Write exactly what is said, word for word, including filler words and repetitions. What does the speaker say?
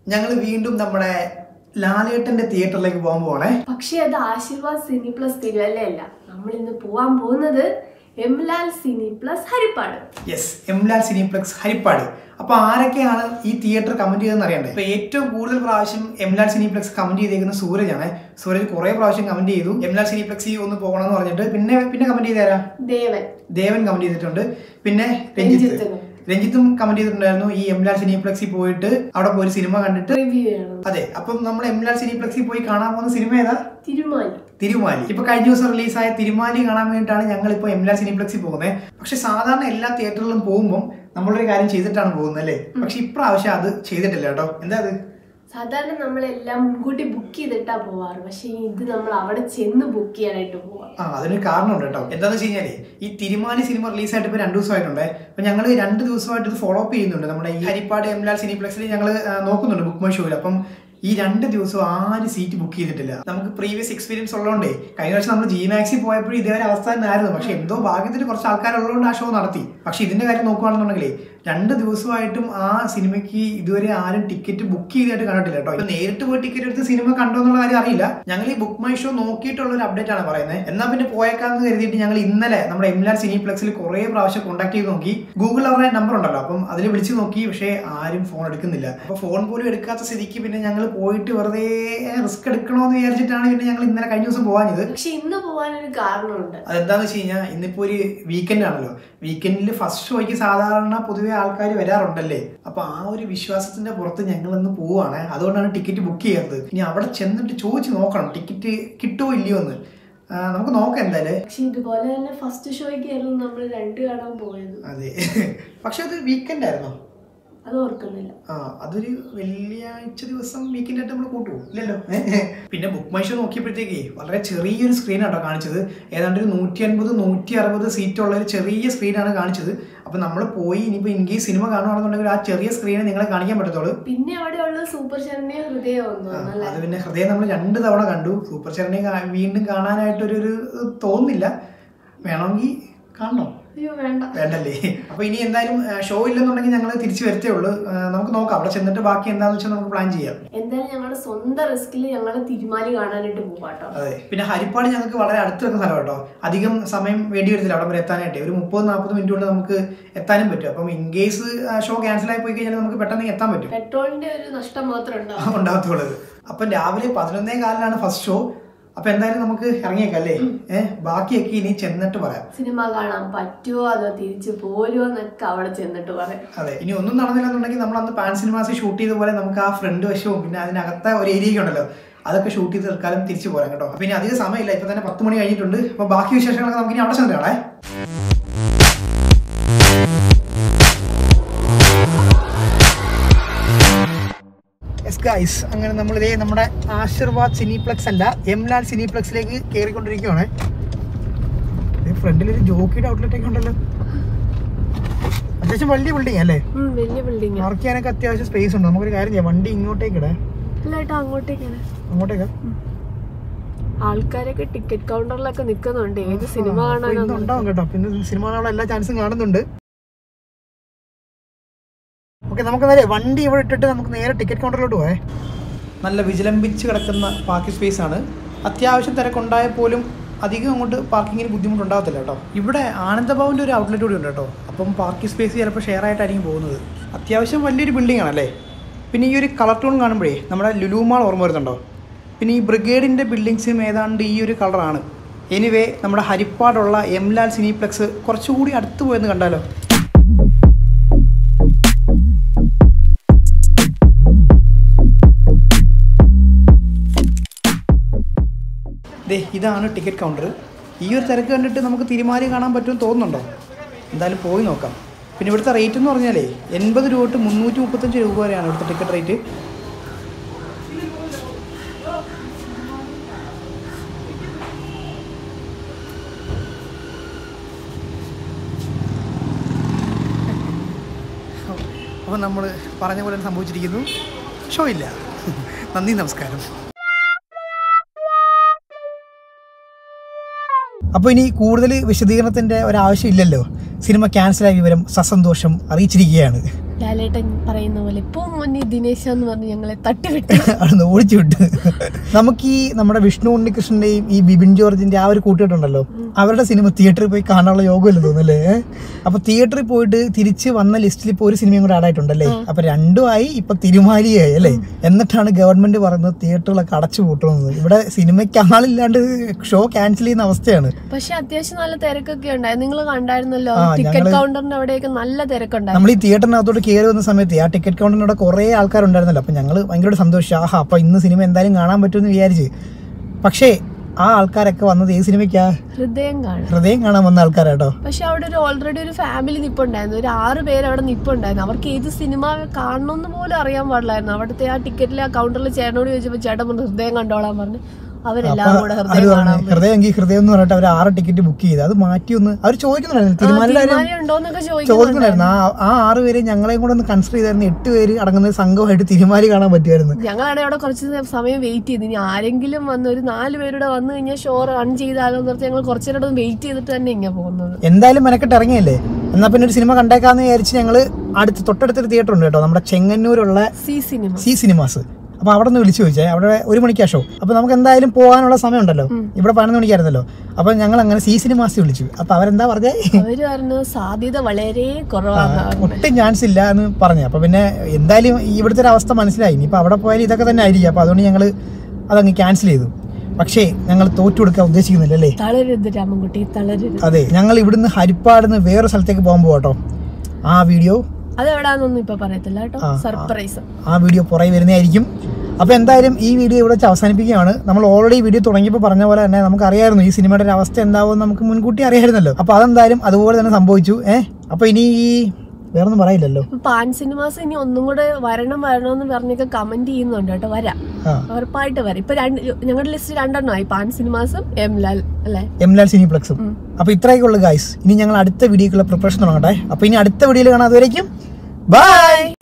ഞങ്ങൾ വീണ്ടും നമ്മുടെ ലാലേട്ടന്റെ തിയേറ്ററിലേക്ക് പോകാൻ പോവാണേ. പക്ഷേ അത് ആശീർവാദ് സിനിപ്ലസ് തിരുവല്ലയല്ല. നമ്മൾ ഇന്ന് പോകാൻ പോകുന്നത് M Lal cineplex Haripad. Yes, M Lal cineplex Haripad. അപ്പൊ ആരൊക്കെയാണ് ഈ തിയേറ്റർ കമന്റ് ചെയ്തെന്ന് അറിയണ്ടേ? ഇപ്പൊ ഏറ്റവും കൂടുതൽ പ്രാവശ്യം എം ലാൽ സിനിപ്ലെക്സ് കമന്റ് ചെയ്തേക്കുന്ന സൂരജ് ആണ്. സൂരജ് കുറെ പ്രാവശ്യം കമന്റ് ചെയ്തു എം ലാൽ സിനിപ്ലെക്സിൽ ഒന്ന് പോകണം എന്ന് പറഞ്ഞിട്ട്. പിന്നെ പിന്നെ കമന്റ് ചെയ്തേരാ ദേവൻ ദേവൻ കമന്റ് ചെയ്തിട്ടുണ്ട്. പിന്നെ രഞ്ജിത്ത് രഞ്ജിത്തും കമന്റ് ചെയ്തിട്ടുണ്ടായിരുന്നു ഈ എം ലാൽ സിനിപ്ലെക്സിൽ പോയിട്ട് അവിടെ പോയി സിനിമ കണ്ടിട്ട് റിവ്യൂ ചെയ്യണം. അതെ, അപ്പം നമ്മൾ എം ലാൽ സിനിപ്ലെക്സിൽ പോയി കാണാൻ പോകുന്ന സിനിമ ഏതാ? തിരുമാലി. തിരുമാലി ഇപ്പൊ കഴിഞ്ഞ ദിവസം റിലീസായ തിരുമാലി കാണാൻ വേണ്ടിയിട്ടാണ് ഞങ്ങൾ ഇപ്പോൾ എം ലാൽ സിനിപ്ലെക്സിൽ പോകുന്നത്. പക്ഷെ സാധാരണ എല്ലാ തിയേറ്ററിലും പോകുമ്പോൾ നമ്മളൊരു കാര്യം ചെയ്തിട്ടാണ് പോകുന്നത് അല്ലേ? പക്ഷെ ഇപ്രാവശ്യം അത് ചെയ്തിട്ടില്ല കേട്ടോ. എന്താ അത്? സാധാരണ നമ്മളെല്ലാം മുൻകൂട്ടി ബുക്ക് ചെയ്തിട്ടാ പോവാറ്. പക്ഷെ ഇത് നമ്മൾ അവിടെ ചെന്ന് ബുക്ക് ചെയ്യാനായിട്ട് പോവാം. ആ, അതിനൊരു കാരണമുണ്ട് കേട്ടോ. എന്താണെന്ന് വെച്ച് കഴിഞ്ഞാല് ഈ തിരുമാലി സിനിമ റിലീസായിട്ട് ഇപ്പൊ രണ്ടു ദിവസമായിട്ടുണ്ട്. അപ്പൊ ഞങ്ങൾ രണ്ട് ദിവസമായിട്ട് ഇത് ഫോളോ അപ്പ് ചെയ്യുന്നുണ്ട്. നമ്മുടെ ഈ ഹരിപ്പാട് എം ലാൽ സിനിപ്ലെക്സിൽ ഞങ്ങൾ നോക്കുന്നുണ്ട് ബുക്ക് മൈ ഷോയിൽ. അപ്പം ഈ രണ്ട് ദിവസം ആരും സീറ്റ് ബുക്ക് ചെയ്തിട്ടില്ല. നമുക്ക് പ്രീവിയസ് എക്സ്പീരിയൻസ് ഉള്ളതുകൊണ്ടേ കഴിഞ്ഞ വർഷം നമ്മൾ ജി മാക്സിൽ പോയപ്പോഴും ഇതേ ഒരു അവസ്ഥ തന്നെയായിരുന്നു. പക്ഷെ എന്തോ ഭാഗ്യത്തിന് കുറച്ച് ആൾക്കാരുള്ളതുകൊണ്ട് ആ ഷോ നടത്തി. പക്ഷെ ഇതിന്റെ കാര്യം നോക്കുകയാണെന്നുണ്ടെങ്കിലേ രണ്ട് ദിവസമായിട്ടും ആ സിനിമയ്ക്ക് ഇതുവരെ ആരും ടിക്കറ്റ് ബുക്ക് ചെയ്തായിട്ട് കണ്ടിട്ടില്ല കേട്ടോ. ഇപ്പൊ നേരിട്ട് പോയി ടിക്കറ്റ് എടുത്ത് സിനിമ കണ്ടോ എന്നുള്ള കാര്യം അറിയില്ല. ഞങ്ങൾ ഈ ബുക്ക് മൈ ഷോ നോക്കിയിട്ടുള്ള ഒരു അപ്ഡേറ്റ് ആണ് പറയുന്നത്. എന്നാൽ പിന്നെ പോയേക്കാന്ന് കരുതിയിട്ട് ഞങ്ങൾ ഇന്നലെ നമ്മുടെ എം ലാൽ സിനിപ്ലെക്സിൽ കുറെ പ്രാവശ്യം കോൺടാക്ട് ചെയ്ത് നോക്കി. ഗൂഗിൾ അവരുടെ നമ്പർ ഉണ്ടല്ലോ, അപ്പം അതിൽ വിളിച്ച് നോക്കി. പക്ഷേ ആരും ഫോൺ എടുക്കുന്നില്ല. അപ്പൊ ഫോൺ പോലും എടുക്കാത്ത സ്ഥിതിക്ക് പിന്നെ ഞങ്ങൾ പോയിട്ട് വെറുതെ റിസ്ക് എടുക്കണോന്ന് വിചാരിച്ചിട്ടാണ് പിന്നെ ഞങ്ങൾ ഇന്നലെ കഴിഞ്ഞ ദിവസം പോകാഞ്ഞത്. പക്ഷെ ഇന്ന് പോകാനൊരു കാരണമുണ്ട്. അതെന്താന്ന് വെച്ച് കഴിഞ്ഞാൽ ഇന്നിപ്പോ ഒരു വീക്കെൻഡ് ആണല്ലോ. വീക്കെൻഡിൽ ഫസ്റ്റ് ഷോയ്ക്ക് സാധാരണ പൊതുവെ ആൾക്കാർ വരാറുണ്ടല്ലേ. അപ്പൊ ആ ഒരു വിശ്വാസത്തിന്റെ പുറത്ത് ഞങ്ങൾ ഇന്ന് പോവാണ്. അതുകൊണ്ടാണ് ടിക്കറ്റ് ബുക്ക് ചെയ്യാത്തത്. ഇനി അവിടെ ചെന്നിട്ട് ചോദിച്ചു നോക്കണം ടിക്കറ്റ് കിട്ടുമോ ഇല്ലയോ എന്ന്. നമുക്ക് നോക്കാം എന്തായാലും. പക്ഷെ ഇതുപോലെ തന്നെ ഫസ്റ്റ് ഷോയ്ക്കായിരുന്നു നമ്മൾ രണ്ട് കാണാൻ പോയത്. അതെ, പക്ഷെ അത് വീക്കെൻഡ് ആയിരുന്നോ? അത് ഓർക്കുന്നില്ല. ആ, അതൊരു വെള്ളിയാഴ്ച ദിവസം വീക്കെൻഡ് ആയിട്ട് നമ്മൾ കൂട്ടുവോ? ഇല്ലല്ലോ. പിന്നെ ബുക്ക് മൈ ഷോ നോക്കിയപ്പോഴത്തേക്ക് വളരെ ചെറിയൊരു സ്ക്രീനാട്ടോ കാണിച്ചത്. ഏതാണ്ട് ഒരു നൂറ്റി അൻപത് നൂറ്റി അറുപത് സീറ്റ് ഉള്ള ഒരു ചെറിയ സ്ക്രീനാണ് കാണിച്ചത്. അപ്പൊ നമ്മൾ പോയി ഇനിയിപ്പോ ഇൻ കേസ് സിനിമ കാണുകയാണെന്നുണ്ടെങ്കിൽ ആ ചെറിയ സ്ക്രീനെ നിങ്ങളെ കാണിക്കാൻ പറ്റത്തുള്ളൂ. പിന്നെ അവിടെ ഉള്ളത് സൂപ്പർ ശരണ്യ ഹൃദയം. അത് പിന്നെ ഹൃദയം നമ്മൾ രണ്ട് തവണ കണ്ടു. സൂപ്പർ ശരണ്യ വീണ്ടും കാണാനായിട്ടൊരു തോന്നുന്നില്ല. വേണമെങ്കിൽ കാണണം. വേണ്ടല്ലേ? അപ്പൊ ഇനി എന്തായാലും ഷോ ഇല്ലെന്നുണ്ടെങ്കിൽ ഞങ്ങൾ തിരിച്ചു വരത്തേ ഉള്ളൂ. നമുക്ക് നോക്കാം അവിടെ ചെന്നിട്ട് ബാക്കി എന്താണെന്ന് വെച്ചാൽ നമുക്ക് പ്ലാൻ ചെയ്യാം. എന്തായാലും ഞങ്ങളുടെ സ്വന്തം റിസ്കിൽ ഞങ്ങൾ തിരുമാലി കാണാനായിട്ട് പോകാട്ടോ. അതെ, പിന്നെ ഹരിപ്പാട് ഞങ്ങൾക്ക് വളരെ അടുത്ത് വെക്കുന്ന സ്ഥലം കേട്ടോ. അധികം സമയം വേണ്ടി വരത്തില്ല അവിടെ വരെ എത്താനായിട്ട്. ഒരു മുപ്പത് നാൽപ്പത് മിനിറ്റ് കൊണ്ട് നമുക്ക് എത്താനും പറ്റും. അപ്പം ഇൻ കേസ് ഷോ ക്യാൻസൽ ആയി പോയി കഴിഞ്ഞാൽ നമുക്ക് പെട്ടെന്ന് എത്താൻ പറ്റും. പെട്രോളിന്റെ ഒരു നഷ്ടം മാത്രമേ ഉണ്ടാകത്തുള്ളത്. അപ്പം രാവിലെ പതിനൊന്നേ കാലിലാണ് ഫസ്റ്റ് ഷോ. അപ്പൊ എന്തായാലും നമുക്ക് ഇറങ്ങിയേക്കല്ലേ? ഏഹ് ബാക്കിയൊക്കെ ഇനി ചെന്നിട്ട് പറയാം. സിനിമ കാണാൻ പറ്റുമോ അതോ തിരിച്ചു പോരുമോ എന്നൊക്കെ അവിടെ ചെന്നിട്ട് പറയാം. അതെ, ഇനി ഒന്നും നടന്നില്ലെന്നുണ്ടെങ്കിൽ നമ്മൾ അന്ന് പാൻ സിനിമാസ് ഷൂട്ട് ചെയ്ത പോലെ നമുക്ക് ആ ഫ്രണ്ട് വശവും പിന്നെ അതിനകത്തെ ഒരു ഏരിയ ഉണ്ടല്ലോ അതൊക്കെ ഷൂട്ട് ചെയ്ത് തൽക്കാലം തിരിച്ചു പോരാം കേട്ടോ. അപ്പൊ ഇനി അധികം സമയമില്ല. ഇപ്പൊ തന്നെ പത്ത് മണി കഴിഞ്ഞിട്ടുണ്ട്. അപ്പൊ ബാക്കി വിശേഷങ്ങളൊക്കെ നമുക്ക് ഇനി അവിടെ ചെന്നിട്ട് കാണാം. ഗൈസ്, അങ്ങനെ നമ്മൾ ഇതേ നമ്മുടെ ആശീർവാദ് സിനിപ്ലെക്സ് അല്ല എം ലാൽ സിനിപ്ലെക്സിലേക്ക് കയറിക്കൊണ്ടിരിക്കുകയാണ്. ഫ്രണ്ടിലൊരു ജോക്കിയുടെ ഔട്ട്ലെറ്റ് ഒക്കെ ഉണ്ടല്ലോ. അത്യാവശ്യം വലിയ ബിൽഡിംഗ് അല്ലേ? വലിയ ബിൽഡിംഗ്. പാർക്ക് ചെയ്യാനൊക്കെ അത്യാവശ്യം സ്പേസ് ഉണ്ട്. നമുക്കൊരു കാര്യം ചെയ്യാം, വണ്ടി ഇങ്ങോട്ടേക്കിടെ. അങ്ങോട്ടേക്കാണ്. അങ്ങോട്ടേക്കാ? ആൾക്കാരൊക്കെ ടിക്കറ്റ് കൗണ്ടറിലൊക്കെ നിൽക്കുന്നുണ്ട്. ഏത് സിനിമ കാണാനുണ്ടാവും കേട്ടോ. പിന്നെ സിനിമ കാണാനുള്ള എല്ലാ ചാൻസും കാണുന്നുണ്ട്. ഓക്കെ, നമുക്ക് നേരെ വണ്ടി ഇവിടെ ഇട്ടിട്ട് നമുക്ക് നേരെ ടിക്കറ്റ് കൗണ്ടറിലോട്ട് പോയേ. നല്ല വിജിലംബിച്ച് കിടക്കുന്ന പാർക്കിംഗ് സ്പേസ് ആണ്. അത്യാവശ്യം തിരക്കുണ്ടായാൽ പോലും അധികം അങ്ങോട്ട് പാർക്കിങ്ങിന് ബുദ്ധിമുട്ടുണ്ടാകത്തില്ല കേട്ടോ. ഇവിടെ ആനന്ദഭവൻ്റെ ഒരു ഔട്ട്ലെറ്റ് കൂടി ഉണ്ട് കേട്ടോ. അപ്പം പാർക്കിംഗ് സ്പേസ് ചിലപ്പോൾ ഷെയർ ആയിട്ടായിരിക്കും പോകുന്നത്. അത്യാവശ്യം വലിയൊരു ബിൽഡിംഗ് ആണല്ലേ. പിന്നെ ഈ ഒരു കളർ ടൂൺ കാണുമ്പോഴേ നമ്മുടെ ലുലു മാൾ ഓർമ്മ വരുന്നുണ്ടോ? പിന്നെ ഈ ബ്രിഗേഡിൻ്റെ ബിൽഡിങ്സും ഏതാണ്ട് ഈ ഒരു കളറാണ്. എനിവേ നമ്മുടെ ഹരിപ്പാടുള്ള എം ലാൽ സിനിപ്ലെക്സ് കുറച്ചുകൂടി അടുത്ത് പോയെന്ന് കണ്ടാലോ. ദേ, ഇതാണ് ടിക്കറ്റ് കൗണ്ടർ. ഈ ഒരു തിരക്ക് കണ്ടിട്ട് നമുക്ക് തിരുമാലി കാണാൻ പറ്റുമെന്ന് തോന്നുന്നുണ്ടോ? എന്തായാലും പോയി നോക്കാം. പിന്നെ ഇവിടുത്തെ റേറ്റ് എന്ന് പറഞ്ഞാലേ എൺപത് രൂപ തൊട്ട് മുന്നൂറ്റി മുപ്പത്തഞ്ച് രൂപ വരെയാണ് ഇവിടുത്തെ ടിക്കറ്റ് റേറ്റ്. അപ്പോൾ നമ്മൾ പറഞ്ഞ പോലെ സംഭവിച്ചിരിക്കുന്നു. ഷോ ഇല്ല. നന്ദി, നമസ്കാരം. അപ്പോൾ ഇനി കൂടുതൽ വിശദീകരണത്തിൻ്റെ ഒരാവശ്യമില്ലല്ലോ. സിനിമ ക്യാൻസലായ വിവരം സസന്തോഷം അറിയിച്ചിരിക്കുകയാണ്. ലാലേട്ടൻ പറയുന്ന പോലെ ഇപ്പൊ മുന്നേ ദിനേശ എന്ന് പറഞ്ഞ് ഞങ്ങളെ തട്ടിവിട്ട് ഓടിച്ചു വിട്ട്. നമുക്ക് ഈ നമ്മുടെ വിഷ്ണു ഉണ്ണികൃഷ്ണന്റെയും ഈ ബിബിൻ ജോർജിന്റെ ആ ഒരു കൂട്ടുകെട്ടുണ്ടല്ലോ, അവരുടെ സിനിമ തിയേറ്ററിൽ പോയി കാണാനുള്ള യോഗമല്ലേ തോന്നുന്നല്ലേ? അപ്പൊ തിയേറ്ററിൽ പോയിട്ട് തിരിച്ച് വന്ന ലിസ്റ്റിൽ ഇപ്പൊ ഒരു സിനിമയും കൂടെ ആഡായിട്ടുണ്ടല്ലേ? അപ്പൊ രണ്ടും ആയി, ഇപ്പൊ തിരുമാലിയായി അല്ലേ? എന്നിട്ടാണ് ഗവൺമെന്റ് പറയുന്നത് തിയേറ്ററുകളൊക്കെ അടച്ചു പൂട്ടണമെന്ന്. ഇവിടെ സിനിമയ്ക്ക് ആളില്ലാണ്ട് ഷോ ക്യാൻസൽ ചെയ്യുന്ന അവസ്ഥയാണ്. പക്ഷെ അത്യാവശ്യം നല്ല തിരക്കൊക്കെ ഉണ്ടായി. നിങ്ങൾ കണ്ടായിരുന്നല്ലോ, ടിക്കറ്റ് കൗണ്ടറിന്റെ അവിടെയൊക്കെ നല്ല തിരക്കുണ്ടായി. നമ്മൾ ഈ തിയേറ്ററിനകത്തോട്ട് കയറി വന്ന സമയത്ത് ആ ടിക്കറ്റ് കൗണ്ടറിനോട് കുറെ ആൾക്കാരുണ്ടായിരുന്നല്ലോ. അപ്പൊ ഞങ്ങൾ ഭയങ്കര സന്തോഷിച്ചു, ആഹാ അപ്പൊ ഇന്ന് സിനിമ എന്തായാലും കാണാൻ പറ്റുമെന്ന് വിചാരിച്ച്. പക്ഷേ ആ ആൾക്കാരൊക്കെ വന്നത് ഏത് സിനിമയ്ക്കാ? ഹൃദയം കാണാൻ. ഹൃദയം കാണാൻ വന്ന ആൾക്കാരാട്ടോ. പക്ഷെ അവിടെ ഒരു ഓൾറെഡി ഒരു ഫാമിലി നിപ്പുണ്ടായിരുന്നു, ഒരു ആറ് പേര് അവിടെ നിപ്പുണ്ടായിരുന്നു. അവർക്ക് ഏത് സിനിമ കാണണമെന്ന് പോലും അറിയാൻ പാടില്ലായിരുന്നു. അവിടുത്തെ ആ ടിക്കറ്റിൽ ആ കൗണ്ടറിൽ ചേട്ടനോട് ചോദിച്ചപ്പോൾ ചേട്ടൻ പറഞ്ഞു ഹൃദയം കണ്ടോളാൻ പറഞ്ഞു. അവരെല്ലാം കൂടെ ഹൃദയം കാണാൻ ഹൃദയം എങ്കിൽ ഹൃദയം എന്ന് പറഞ്ഞിട്ട് അവർ ആറ് ടിക്കറ്റ് ബുക്ക് ചെയ്ത് അത് മാറ്റി ഒന്ന് അവർ ചോദിക്കുന്നുണ്ടായിരുന്നു. തിരുമാലിയുണ്ടോന്നൊക്കെ ചോദിക്കുന്നുണ്ടായിരുന്നു. ആ ആറ് പേര് ഞങ്ങളെയും കൂടെ ഒന്ന് കൺസിഡർ ചെയ്തായിരുന്നു. എട്ട് പേര് അടങ്ങുന്ന സംഘമായിട്ട് തിരുമാലി കാണാൻ പറ്റുമായിരുന്നു. ഞങ്ങളാണ് അവിടെ കുറച്ച് സമയം വെയിറ്റ് ചെയ്ത്. ഇനി ആരെങ്കിലും വന്ന് ഒരു നാല് പേരുടെ വന്നു കഴിഞ്ഞാൽ ഷോ റൺ ചെയ്താലോ എന്ന് പറഞ്ഞാൽ ഞങ്ങൾ കുറച്ചു നേരം വെയിറ്റ് ചെയ്തിട്ട് തന്നെ ഇങ്ങനെ പോകുന്നത്. എന്തായാലും മെനക്കെട്ട് ഇറങ്ങിയല്ലേ, എന്നാ പിന്നെ ഒരു സിനിമ കണ്ടേക്കാന്ന് വിചാരിച്ച് ഞങ്ങള് അടുത്ത് തൊട്ടടുത്തൊരു തിയേറ്റർ ഉണ്ട് കേട്ടോ, നമ്മുടെ ചെങ്ങന്നൂരുള്ള സി സിനിമ സി സിനിമാസ്. അപ്പൊ അവിടെ നിന്ന് വിളിച്ചു ചോദിച്ചേ, അവിടെ ഒരു മണിക്കാ ഷോ. അപ്പൊ നമുക്ക് എന്തായാലും പോകാനുള്ള സമയം ഉണ്ടല്ലോ, ഇവിടെ പതിനൊന്ന് മണിക്കായിരുന്നല്ലോ. അപ്പൊ ഞങ്ങൾ അങ്ങനെ സി സിനിമാസ് വിളിച്ചു. അപ്പൊ അവരെന്താ പറഞ്ഞേ? അവര് പറഞ്ഞു സാധ്യത വളരെ കുറവാണ്, ഒട്ടും ചാൻസ് ഇല്ല എന്ന് പറഞ്ഞു. അപ്പൊ പിന്നെ എന്തായാലും ഇവിടുത്തെ ഒരു അവസ്ഥ മനസ്സിലായി, ഇനിയിപ്പോ അവിടെ പോയാലും ഇതൊക്കെ തന്നെ ആയിരിക്കും. അപ്പൊ അതുകൊണ്ട് ഞങ്ങള് അതങ്ങ് ക്യാൻസൽ ചെയ്തു. പക്ഷേ ഞങ്ങൾ തോറ്റു കൊടുക്കാൻ ഉദ്ദേശിക്കുന്നില്ല അല്ലേ? തളരരുത് രാമൻകുട്ടി, തളരരുത്. അതെ, ഞങ്ങൾ ഇവിടുന്ന് ഹരിപ്പാടുന്ന് വേറെ സ്ഥലത്തേക്ക് പോകാൻ പോകട്ടോ. ആ വീഡിയോ അതെവിടാന്നൊന്നും ഇപ്പൊ പറയത്തില്ല കേട്ടോ, സർപ്രൈസ്. ആ വീഡിയോ പുറകെ വരുന്നതായിരിക്കും. അപ്പൊ എന്തായാലും ഈ വീഡിയോ ഇവിടെ വെച്ച് അവസാനിപ്പിക്കുകയാണ്. നമ്മൾ ഓൾറെഡി വീഡിയോ തുടങ്ങിയപ്പോൾ പറഞ്ഞ പോലെ തന്നെ നമുക്ക് അറിയായിരുന്നു ഈ സിനിമയുടെ ഒരു അവസ്ഥ എന്താവും, നമുക്ക് മുൻകൂട്ടി അറിയായിരുന്നല്ലോ. അപ്പൊ അതെന്തായാലും അതുപോലെ തന്നെ സംഭവിച്ചു. ഏഹ് അപ്പൊ ഇനി വേറൊന്നും പറയില്ലല്ലോ. പാൻ സിനിമാസ് ഇനി ഒന്നും കൂടെ വരണം വരണം എന്ന് പറഞ്ഞൊക്കെ കമന്റ് ചെയ്യുന്നുണ്ട് കേട്ടോ. വരാം, ഉറപ്പായിട്ട് വരാം. ഇപ്പൊ രണ്ട് ഞങ്ങളുടെ ലിസ്റ്റ് രണ്ടെണ്ണമായി, പാൻ സിനിമാസും എംലാൽ അല്ലെ, എംലാൽ സിനിപ്ലെക്സും. അപ്പൊ ഇത്രയൊക്കെ ഉള്ളു ഗൈസ്. ഇനി ഞങ്ങൾ അടുത്ത വീഡിയോക്കുള്ള പ്രിപ്പറേഷൻ തുടങ്ങട്ടെ. അപ്പൊ ഇനി അടുത്ത വീഡിയോയിൽ കാണാം. അതുവരേക്കും ബൈ.